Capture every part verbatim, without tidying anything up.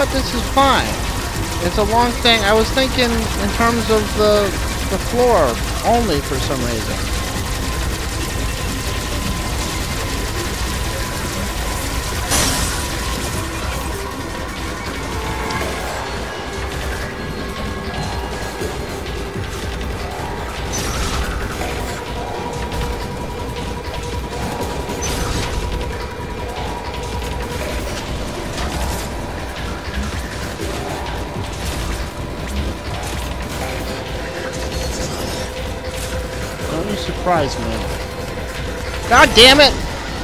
what? This is fine. It's a long thing. I was thinking in terms of the the floor only for some reason. Surprise me. God damn it!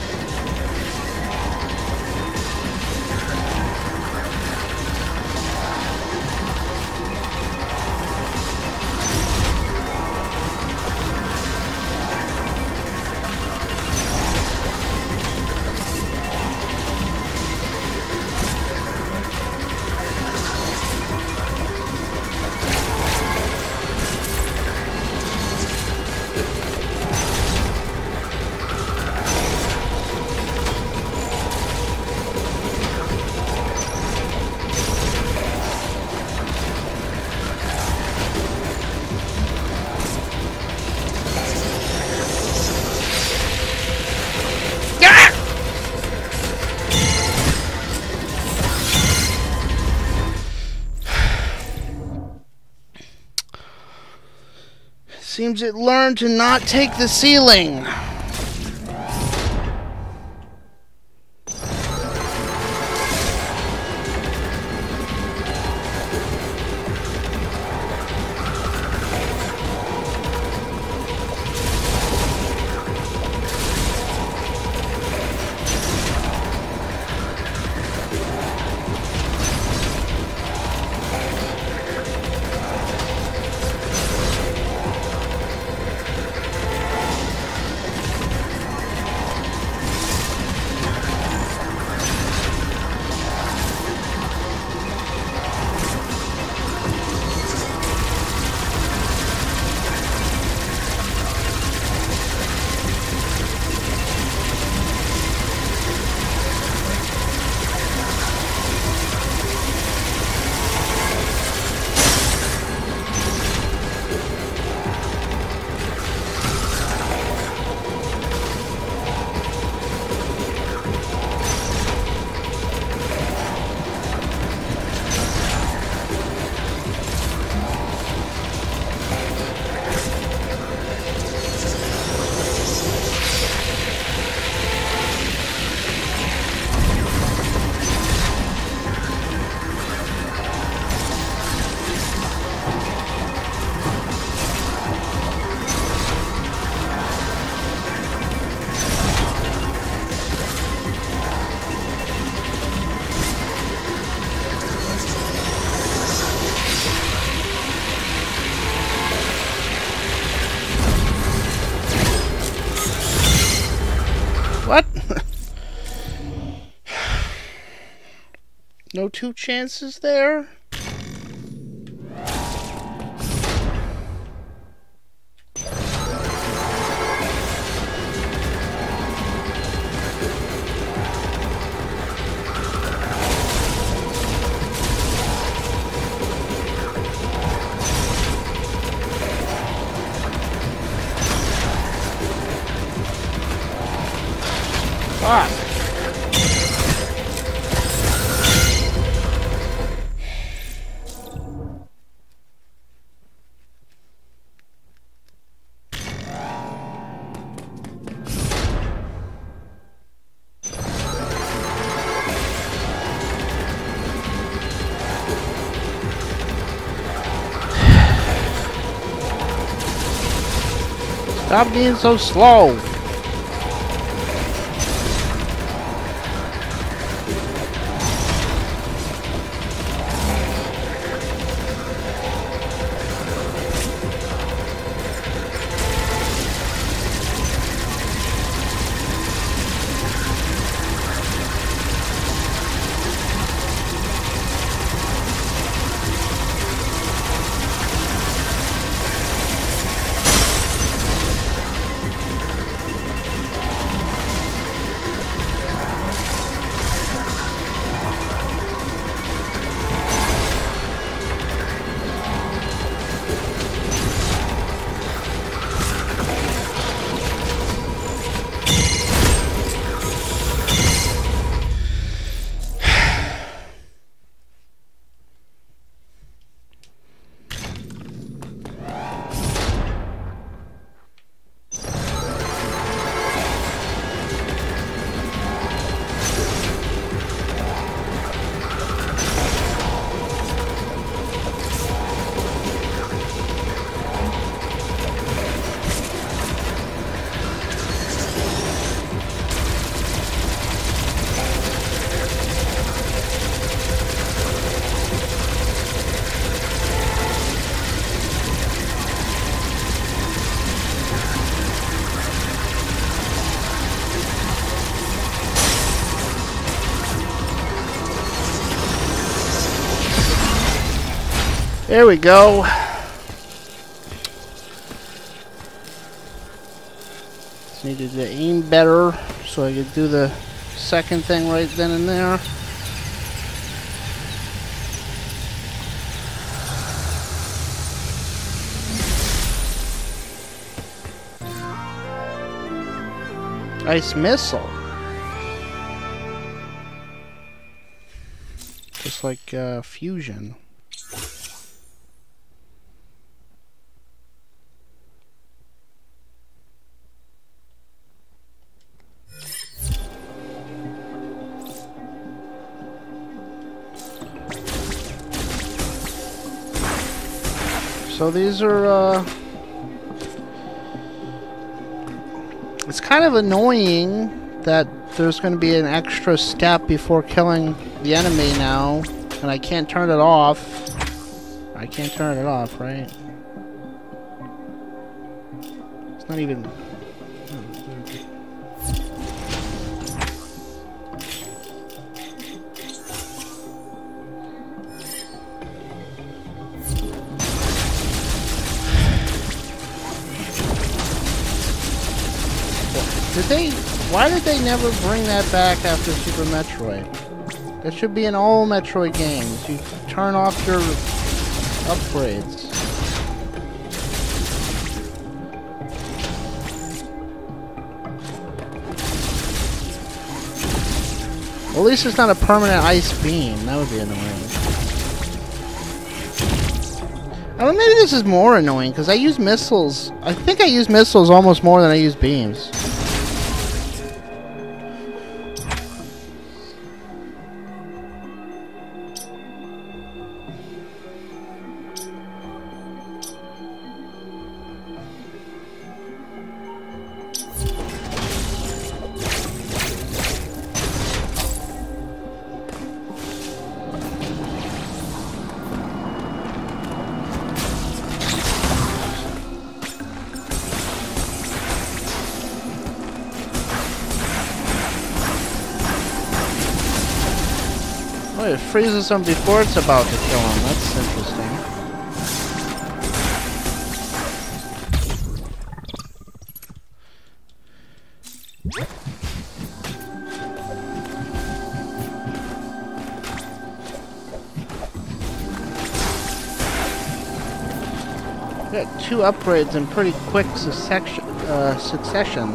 Seems it learned to not take the ceiling. What? No two chances there? Fuck. Stop being so slow. There we go. Just needed to aim better so I could do the second thing right then and there. Ice missile. Just like uh, fusion. So these are, uh, it's kind of annoying that there's going to be an extra step before killing the enemy now, and I can't turn it off. I can't turn it off, right? It's not even... Did they... Why did they never bring that back after Super Metroid? That should be in all Metroid games. You turn off your upgrades. Well, at least it's not a permanent ice beam. That would be annoying. I don't know, maybe this is more annoying, because I use missiles. I think I use missiles almost more than I use beams. Oh, it freezes him before it's about to kill him. That's interesting. Got two upgrades in pretty quick succession. Uh, succession.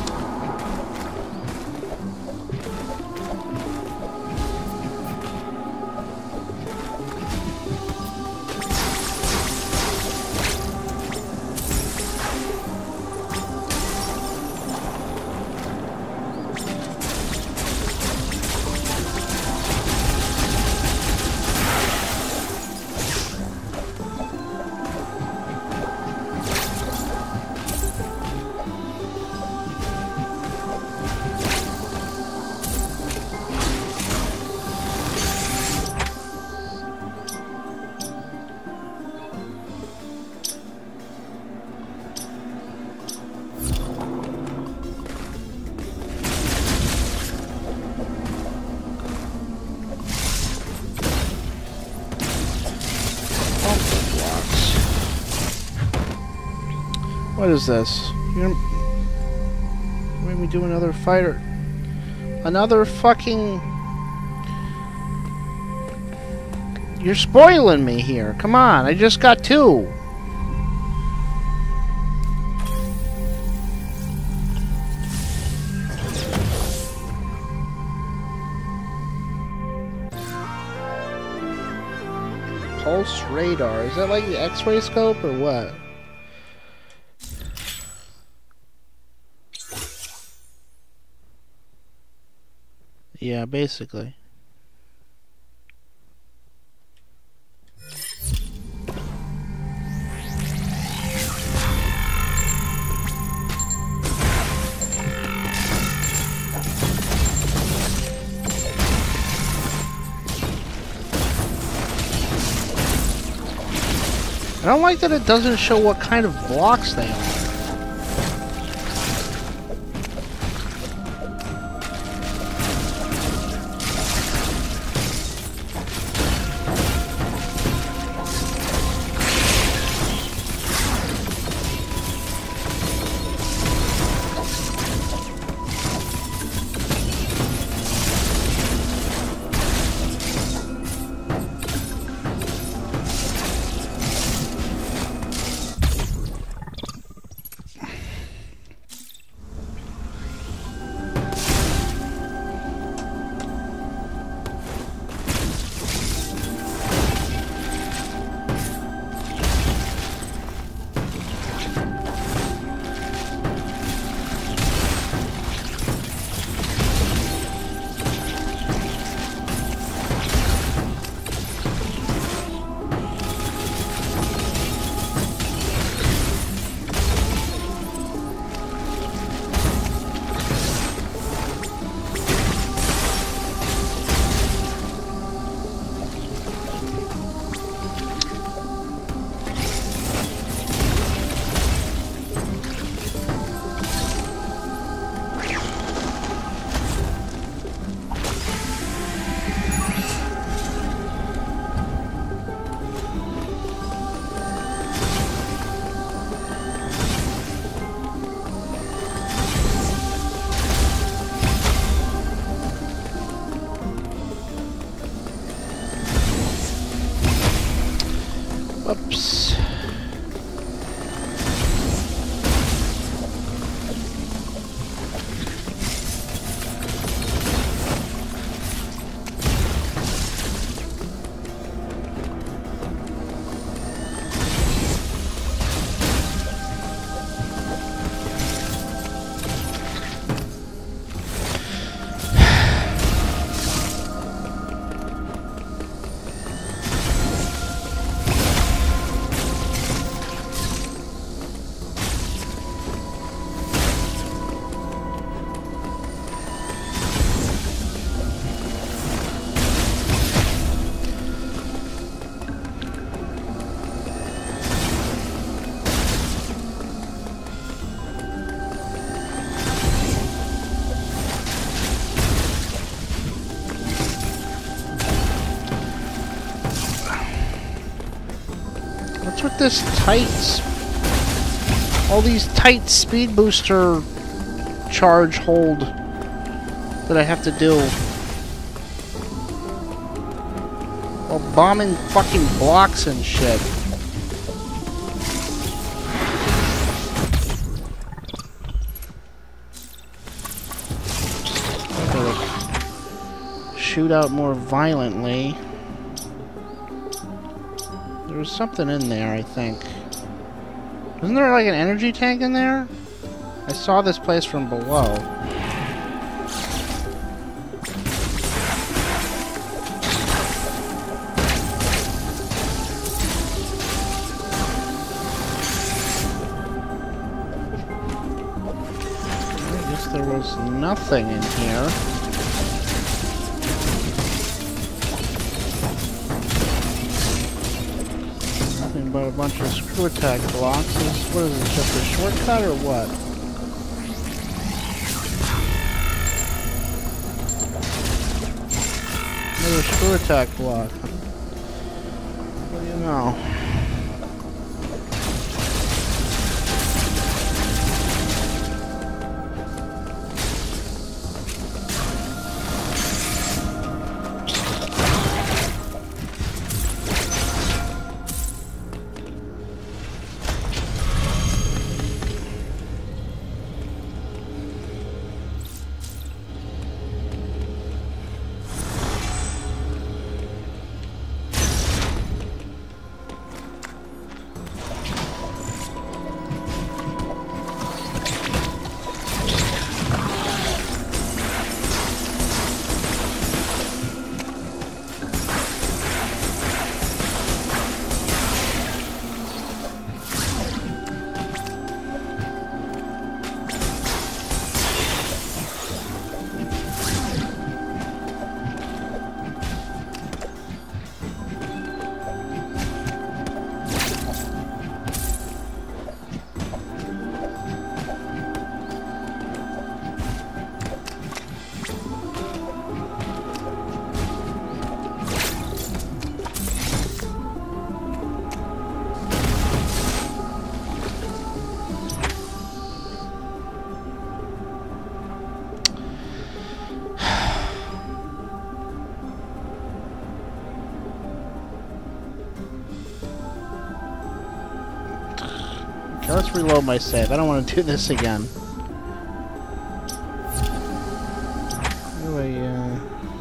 What is this? You're... Made me do another fighter. Another fucking... You're spoiling me here. Come on, I just got two. Pulse radar. Is that like the X-ray scope or what? Yeah, basically. I don't like that it doesn't show what kind of blocks they are. Whoops. What's with this tight, all these tight speed booster charge hold that I have to do while bombing fucking blocks and shit? Gotta shoot out more violently. There was something in there, I think. Isn't there like an energy tank in there? I saw this place from below. I guess there was nothing in here. About a bunch of screw attack blocks. Is, what is this, just a shortcut or what? Another screw attack block. What do you know? Okay, let's reload my save. I don't want to do this again. Anyway, uh...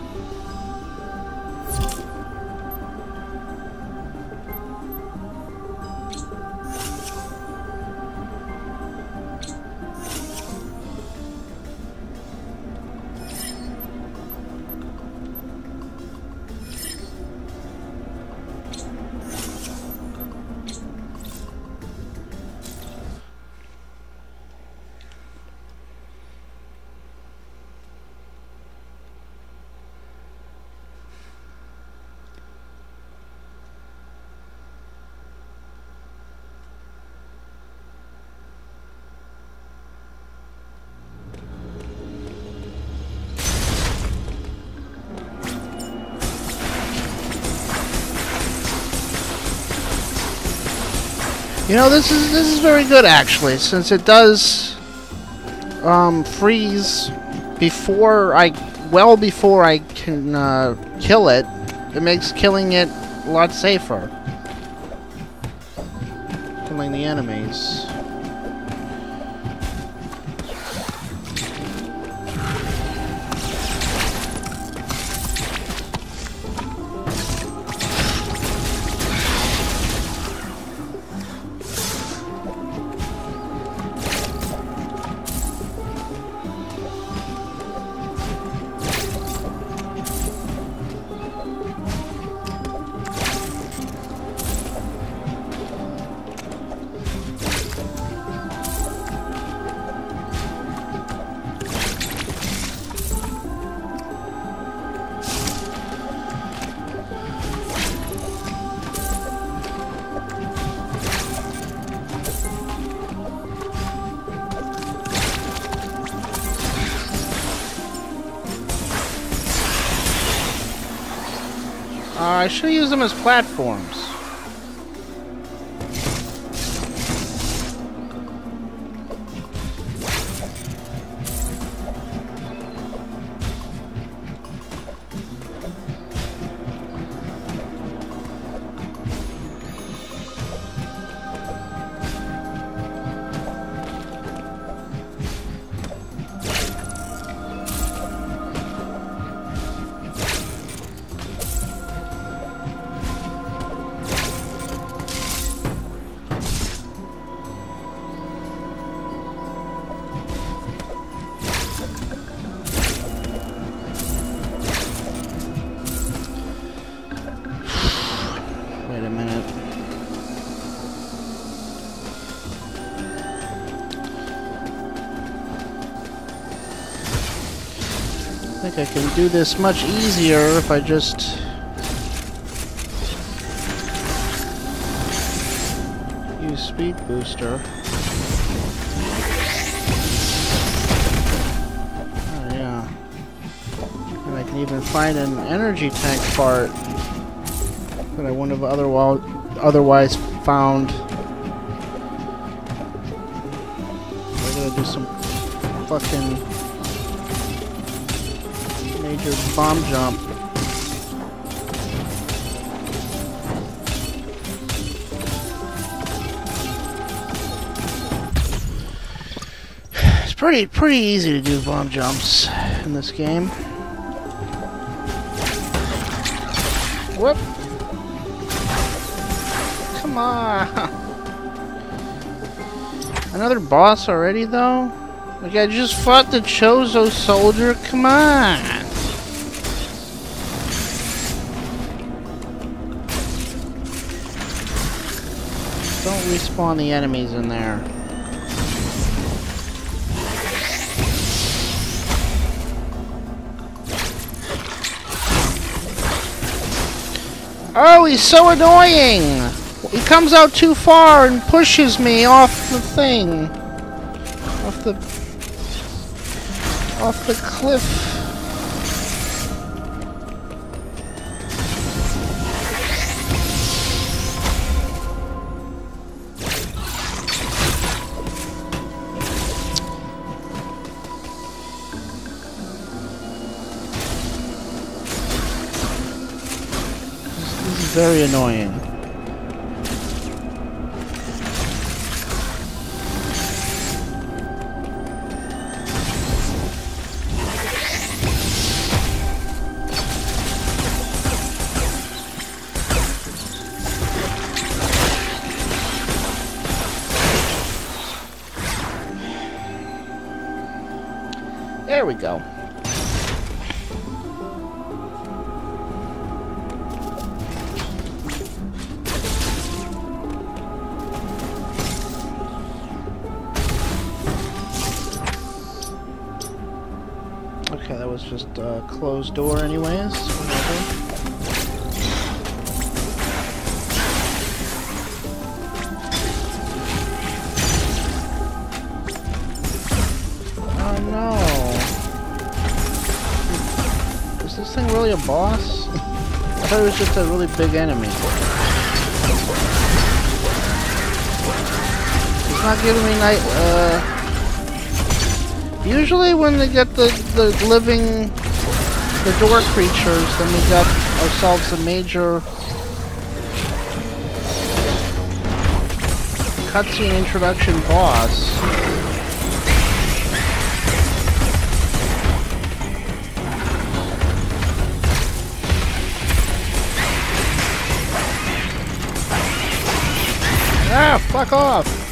You know, this is this is very good actually, since it does um, freeze before I, well before I can uh, kill it. It makes killing it a lot safer. killing the enemies. Uh, I should use them as platforms. I think I can do this much easier if I just use Speed Booster. Oh yeah. And I can even find an energy tank part that I wouldn't have otherwise otherwise found. I gotta do some fucking major bomb jump. It's pretty pretty easy to do bomb jumps in this game. Whoop! Come on! Another boss already, though? Like, I just fought the Chozo soldier. Come on! Don't respawn the enemies in there. Oh, he's so annoying! He comes out too far and pushes me off the thing. Off the... Off the cliff. This is very annoying. There we go. Okay, that was just a closed door anyways. Whatever. Oh no. Is this thing really a boss? I thought it was just a really big enemy. It's not giving me night. Uh, usually, when they get the the living, the door creatures, then we got ourselves a major cutscene introduction boss. Ah, fuck off!